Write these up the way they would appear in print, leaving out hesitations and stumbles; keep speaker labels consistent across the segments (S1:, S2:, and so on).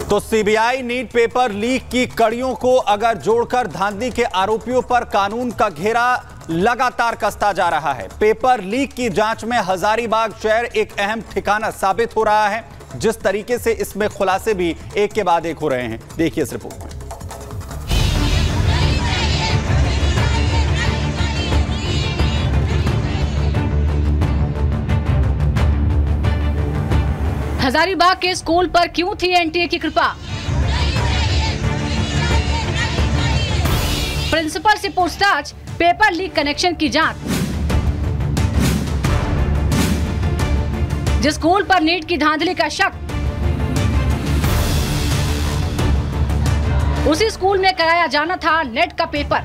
S1: तो CBI NEET paper leak की कड़ियों को अगर जोड़कर धांधली के आरोपियों पर कानून का घेरा लगातार कसता जा रहा है। पेपर लीक की जांच में हजारीबाग शहर एक अहम ठिकाना साबित हो रहा है। जिस तरीके से इसमें खुलासे भी एक के बाद एक हो रहे हैं, देखिए इस रिपोर्ट में।
S2: हजारीबाग के स्कूल पर क्यों थी एनटीए की कृपा? प्रिंसिपल से पूछताछ, पेपर लीक कनेक्शन की जांच। जिस स्कूल पर नीट की धांधली का शक, उसी स्कूल में कराया जाना था नेट का paper.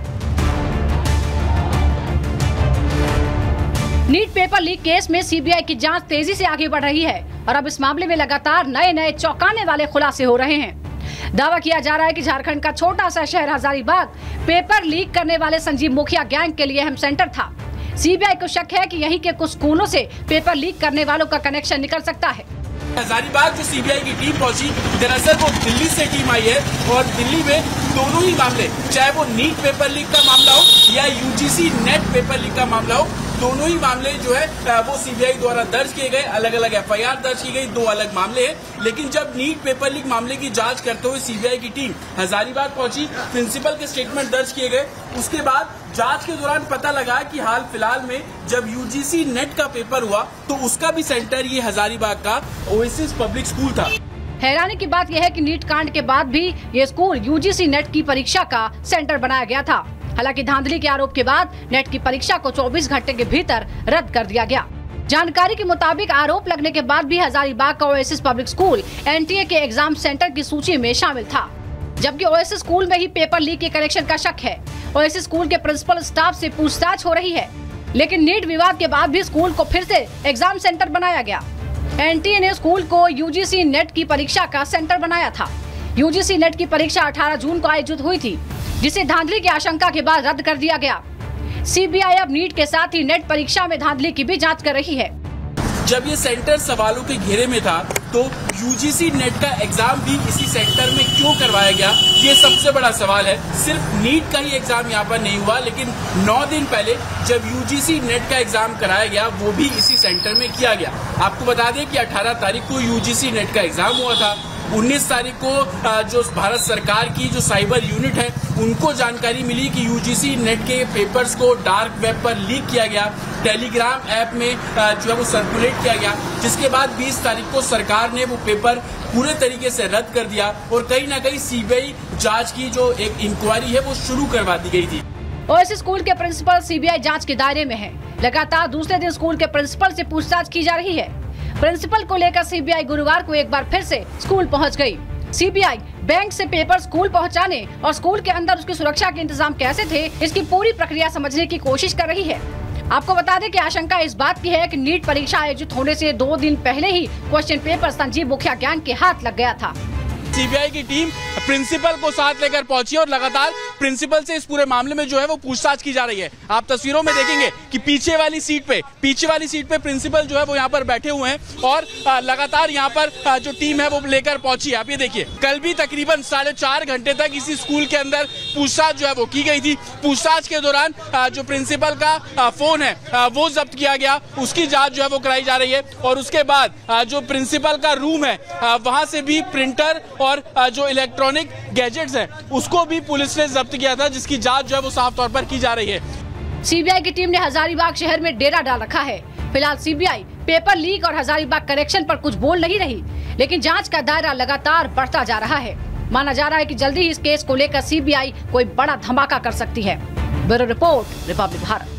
S2: NEET paper leak case में सीबीआई की जांच तेजी से आगे बढ़ रही है और अब इस मामले में लगातार नए चौंकाने वाले खुलासे हो रहे हैं। दावा किया जा रहा है कि झारखंड का छोटा सा शहर हजारीबाग पेपर लीक करने वाले संजीव मुखिया गैंग के लिए अहम सेंटर था। सीबीआई को शक है कि यहीं के कुछ स्कूलों से पेपर लीक करने वालों का कनेक्शन निकल सकता है।
S3: हजारीबाग जो सीबीआई की टीम पहुंची, दरअसल वो दिल्ली से टीम आई है और दिल्ली में दोनों ही मामले, चाहे वो नीट पेपर लीक का मामला हो या यूजीसी नेट पेपर लीक का मामला हो, दोनों ही मामले जो है वो सीबीआई द्वारा दर्ज किए गए। अलग अलग एफआईआर दर्ज की गई, दो अलग मामले हैं। लेकिन जब नीट पेपर लीक मामले की जांच करते हुए सीबीआई की टीम हजारीबाग पहुंची, प्रिंसिपल के स्टेटमेंट दर्ज किए गए। उसके बाद जांच के दौरान पता लगा कि हाल फिलहाल में जब यूजीसी नेट का पेपर हुआ तो उसका भी सेंटर ये हजारीबाग का ओएसिस पब्लिक स्कूल था।
S2: हैरानी की बात यह है कि नीट कांड के बाद भी ये स्कूल यूजीसी नेट की परीक्षा का सेंटर बनाया गया था। हालांकि धांधली के आरोप के बाद नेट की परीक्षा को 24 घंटे के भीतर रद्द कर दिया गया। जानकारी के मुताबिक आरोप लगने के बाद भी हजारीबाग का ओएसिस पब्लिक स्कूल एनटीए के एग्जाम सेंटर की सूची में शामिल था, जबकि ओएसिस स्कूल में ही पेपर लीक के कनेक्शन का शक है। ओएसिस स्कूल के प्रिंसिपल स्टाफ से पूछताछ हो रही है, लेकिन नीट विवाद के बाद भी स्कूल को फिर से एग्जाम सेंटर बनाया गया। एनटीए ने स्कूल को यूजीसी नेट की परीक्षा का सेंटर बनाया था। यूजीसी नेट की परीक्षा 18 जून को आयोजित हुई थी, जिसे धांधली की आशंका के बाद रद्द कर दिया गया। सीबीआई अब नीट के साथ ही नेट परीक्षा में धांधली की भी जांच कर रही है।
S3: जब ये सेंटर सवालों के घेरे में था तो यूजीसी नेट का एग्जाम भी इसी सेंटर में क्यों करवाया गया, ये सबसे बड़ा सवाल है। सिर्फ नीट का ही एग्जाम यहाँ पर नहीं हुआ, लेकिन 9 दिन पहले जब यूजीसी नेट का एग्जाम कराया गया वो भी इसी सेंटर में किया गया। आपको बता दें कि 18 तारीख को यूजीसी नेट का एग्जाम हुआ था। 19 तारीख को जो भारत सरकार की जो साइबर यूनिट है उनको जानकारी मिली कि यूजीसी नेट के पेपर्स को डार्क वेब पर लीक किया गया, टेलीग्राम ऐप में जो है वो सर्कुलेट किया गया, जिसके बाद 20 तारीख को सरकार ने वो पेपर पूरे तरीके से रद्द कर दिया और कहीं ना कहीं सीबीआई जांच की जो एक इंक्वायरी है वो शुरू करवा दी गई थी।
S2: ओएसिस स्कूल के प्रिंसिपल सीबीआई जांच के दायरे में है। लगातार दूसरे दिन स्कूल के प्रिंसिपल से पूछताछ की जा रही है। प्रिंसिपल को लेकर सीबीआई गुरुवार को एक बार फिर से स्कूल पहुंच गई। सीबीआई बैंक से पेपर स्कूल पहुंचाने और स्कूल के अंदर उसकी सुरक्षा के इंतजाम कैसे थे, इसकी पूरी प्रक्रिया समझने की कोशिश कर रही है। आपको बता दें कि आशंका इस बात की है कि नीट परीक्षा आयोजित होने से 2 दिन पहले ही क्वेश्चन पेपर संजीव मुखिया गैंग के हाथ लग गया था।
S3: सीबीआई की टीम प्रिंसिपल को साथ लेकर पहुंची और लगातार प्रिंसिपल से इस पूरे मामले में जो है वो पूछताछ की जा रही है। आप तस्वीरों में देखेंगे कि पीछे वाली सीट पे प्रिंसिपल जो है वो यहाँ पर बैठे हुए हैं और लगातार यहाँ पर जो टीम है वो लेकर पहुंची है। आप ये देखिए, कल भी तकरीबन 4.5 घंटे तक इसी स्कूल के अंदर पूछताछ जो है वो की गई थी। पूछताछ के दौरान जो प्रिंसिपल का फोन है वो जब्त किया गया, उसकी जाँच जो है वो कराई जा रही है और उसके बाद जो प्रिंसिपल का रूम है वहाँ से भी प्रिंटर और जो इलेक्ट्रॉनिक गैजेट्स हैं उसको भी पुलिस ने जब्त किया था, जिसकी जांच जो है वो साफ तौर पर की जा रही है।
S2: सीबीआई की टीम ने हजारीबाग शहर में डेरा डाल रखा है। फिलहाल सीबीआई पेपर लीक और हजारीबाग कनेक्शन पर कुछ बोल नहीं रही, लेकिन जांच का दायरा लगातार बढ़ता जा रहा है। माना जा रहा है कि जल्दी ही इस केस को लेकर सीबीआई कोई बड़ा धमाका कर सकती है। Bureau report, Republic Bharat.